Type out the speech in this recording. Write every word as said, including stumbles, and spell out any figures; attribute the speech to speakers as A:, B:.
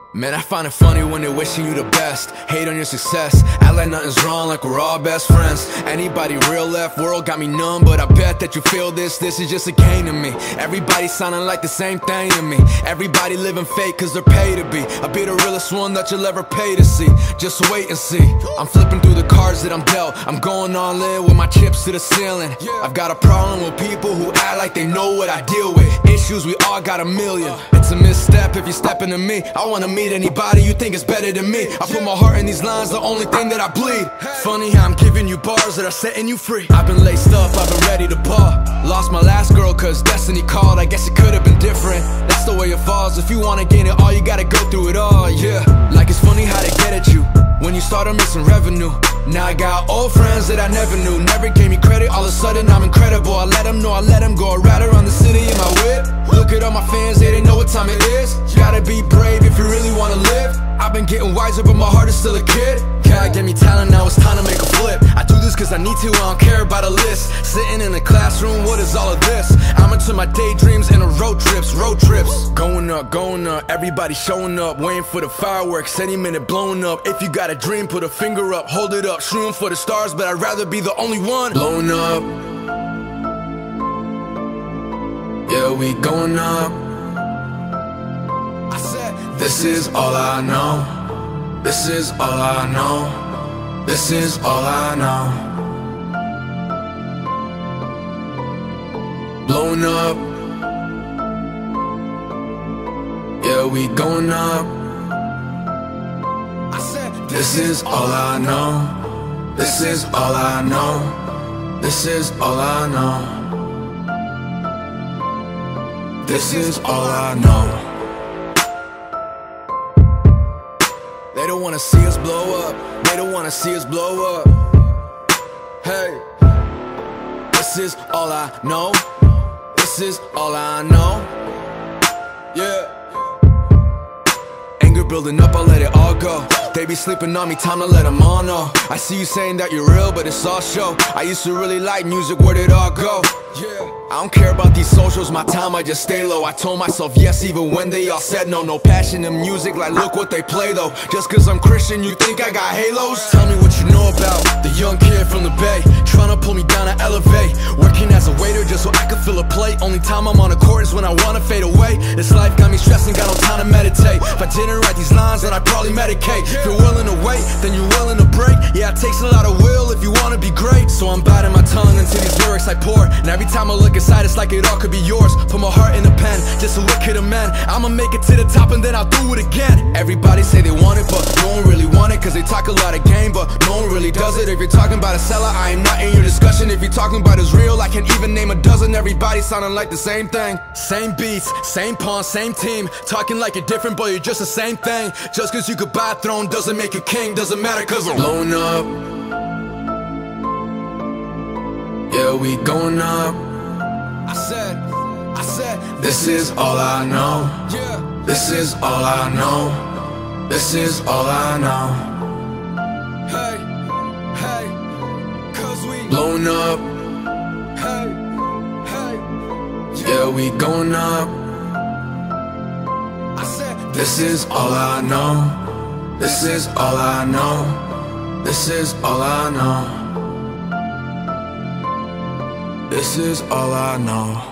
A: Man, I find it funny when they're wishing you the best, hate on your success, act like nothing's wrong, like we're all best friends. Anybody real left world got me numb, but I bet that you feel this, this is just a game to me. Everybody sounding like the same thing to me. Everybody living fake cause they're paid to be. I'll be the realest one that you'll ever pay to see. Just wait and see. I'm flipping through the cards that I'm dealt. I'm going all in with my chips to the ceiling. I've got a problem with people who act like they know what I deal with. Issues, we all got a million. It's a misstep if you step into me. I wanna meet anybody you think is better than me. I put my heart in these lines, the only thing that I bleed. Funny how I'm giving you bars that are setting you free. I've been laced up, I've been ready to ball. Lost my last girl cause destiny called. I guess it could have been different. That's the way it falls. If you wanna gain it all, you gotta go through it all, yeah. Like it's funny how they get at you when you started missing revenue. Now I got old friends that I never knew, never gave me credit. All of a sudden I'm incredible. I let them know, I let them go. I ride around the city in my whip. Look at all my fans, yeah, they know what time it is. You gotta be brave if you really wanna live. I've been getting wiser, but my heart is still a kid. God gave me talent, now it's time to make a flip. I do this cause I need to, I don't care about a list. Sitting in a classroom, what is all of this? I'm into my daydreams and a road trips, road trips. Going up, going up, everybody showing up, waiting for the fireworks, any minute blowing up. If you got a dream, put a finger up, hold it up, shooting for the stars, but I'd rather be the only one blowing up. Yeah, we going up. I said, this is all I know. This is all I know. This is all I know. Blowing up. Yeah, we going up. I said, this is all I know. This is all I know. This is all I know. This is all I know. They don't wanna see us blow up. They don't wanna see us blow up. Hey, this is all I know. This is all I know. Yeah. Anger building up, I'll let it all go. They be sleeping on me, time to let them all know. I see you saying that you're real, but it's all show. I used to really like music, where'd it all go? Yeah. I don't care about these socials, my time I just stay low. I told myself yes even when they all said no. No passion in music, like look what they play though. Just cause I'm Christian, you think I got halos? Tell me what you know about the young kid from the Bay, trying to pull me down to elevate. Working as a waiter just so I could fill a plate. Only time I'm on the court is when I wanna fade away. This life got me stressing, got no time to meditate. If I didn't write these lines, then I'd probably medicate. If you're willing to wait, then you're willing to break. Yeah, it takes a lot of will if you wanna be great. So I'm biting my tongue into these lyrics I pour. And every time I look inside, it's like it all could be yours. Put my heart in a pen, just so it could amend. I'ma make it to the top and then I'll do it again. Everybody say they want it, but no one really want it. Cause they talk a lot of game, but no one really does it. If you're talking about a seller, I am not in your discussion. If you're talking about is real, I can't even name a dozen. Everybody sounding like the same thing. Same beats, same pawn, same team. Talking like you're different, but you're just the same thing. Just cause you could buy a throne doesn't make you king. Doesn't matter cause I'm blowing up. Yeah, we going up. I said, I said, this is all I know. Yeah, this is all I know. This is all I know. Hey, hey, cause we blowing up. Hey, hey, yeah, we going up. I said, this is all I know. This is all I know. This is all I know. This is all I know.